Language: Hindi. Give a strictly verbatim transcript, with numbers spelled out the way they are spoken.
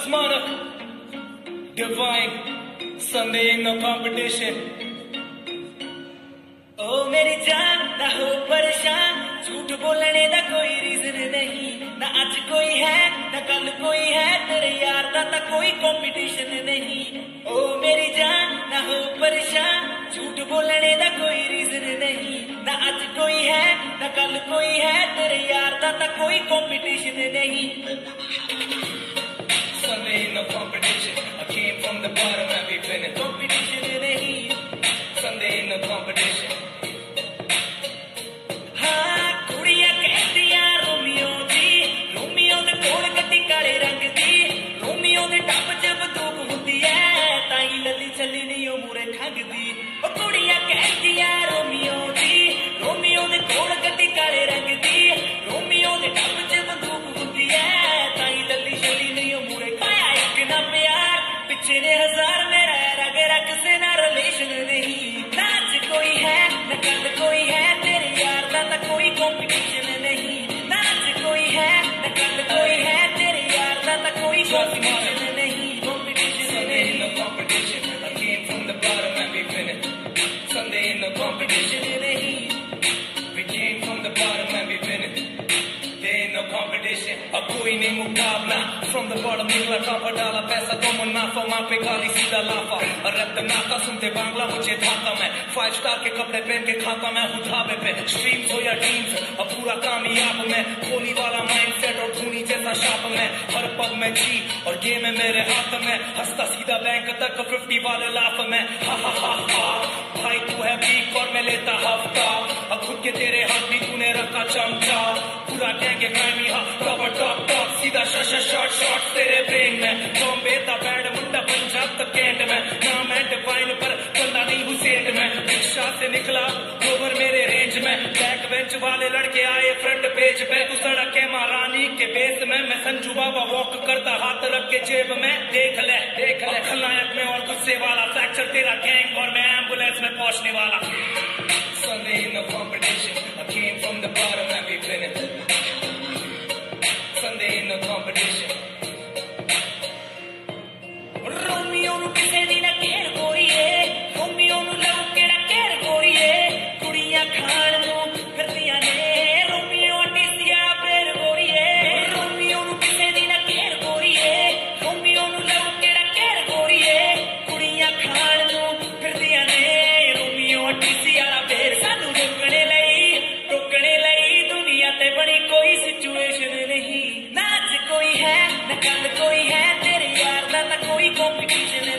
Manak, divine, Sunday in no competition. ओ मेरी जान ना हो परेशान, झूठ बोलने का कोई रीजन नहीं, ना आज कोई है ना कल कोई है, तेरे यार दा ता कोई कंपटीशन नहीं। ओ मेरी जान ना हो परेशान, झूठ बोलने का कोई रीजन नहीं, ना आज कोई है ना कल कोई है, तेरे यार दा ता कोई कंपटीशन नहीं। Sunday in no competition, I came from the bottom and we've been in competition नहीं, Sunday in no competition। चली नहीं ओ मुरे ठगदी ओ कुड़ियां कहदियां रोमियो दी, रोमियो दे कोल गड्डी काले रंग दी, रोमियो दे टप च बंदूक हुंदी है, ताई लल्ली चली नहीं ओ मुरे पाया एक ना प्यार, पिछे ने हजार मेरा रग रग से ना रिलेशन नहीं, नाच कोई है ना कल कोई है, तेरे यार दा ता कोई कंपटीशन नहीं, नाच कोई है ना कल कोई है, तेरे यार दा ता कोई कंपटीशन नहीं, कंपटीशन नहीं, no competition। Sunday in no competition नहीं, we came from the bottom and we been it, there ain't no competition, अब कोई नहीं मुकाबला, from the bottom निकला टॉप डाला पैसा तो मुनाफा, वहाँ पे गाली सीधा लाफा, और रब नाका सुनते बांग्ला मुझे धाता मैं, फाइव स्टार के कपड़े पहन के खाता मैं हूँ ढाबे पे, स्ट्रीम्स हो या ड्रीम्स अब पूरा कामयाब मैं, कोहली वाला माइंडसेट और धोनी जैसा शाप में, हर पग में जी और गेम है मेरे हाथ में, हंसता सीधा बैंक तक फिफ्टी वाले लाफ में, हा हा हा हा, भाई तू है वीक और मैं लेता हफ्ता, अब खुद के तेरे हाथ भी तूने रखा चमचा, पूरा गैंग ग्रामी हा टॉप टॉप टॉप, सीधा शॉट शॉट शॉट तेरे ब्रेन में, बॉम्बे दा बैड मुंडा पंजाब तक कैंट में, नाम है डिवाइन पर बंदा नहीं हुसैन में, रिक्शा से निकला ओवर मेरे रेंज में, बैक बेंच वाले लड़के आए फ्रंट पेज पे, तू सड़क के महारानी के बेस में, मैं संजू बाबा वॉक करता हाथ रख के जेब में, देख ले देख ले खलनायक में और गुस्से वाला, फ्रैक्चर तेरा गैंग और मैं एम्बुलेंस में पहुंचने वाला। Sunday in no competition, I came from the bottom and we've been it, Sunday in no competition। Romeo नु किसे दी ना केर गोरीए, रोमियो नु लव केड़ा केर गोरीए, कुड़ियां खान नु फिरदियां ने, रोमियो टीसिया पेर गोरीए, रोमियो नु किसे दी ना केर गोरीए, रोमियो नु लव केड़ा केर गोरीए, कुड़ियां खान नु फिरदियां ने, रोमियो टीसिया पेर सानू रोकने लई रोकने लई, दुनिया ते बड़ी कोई सिचुएशन नहीं, नाच कोई है ना कल कोई है, तेरे यार दा ता कोई कंपटीशन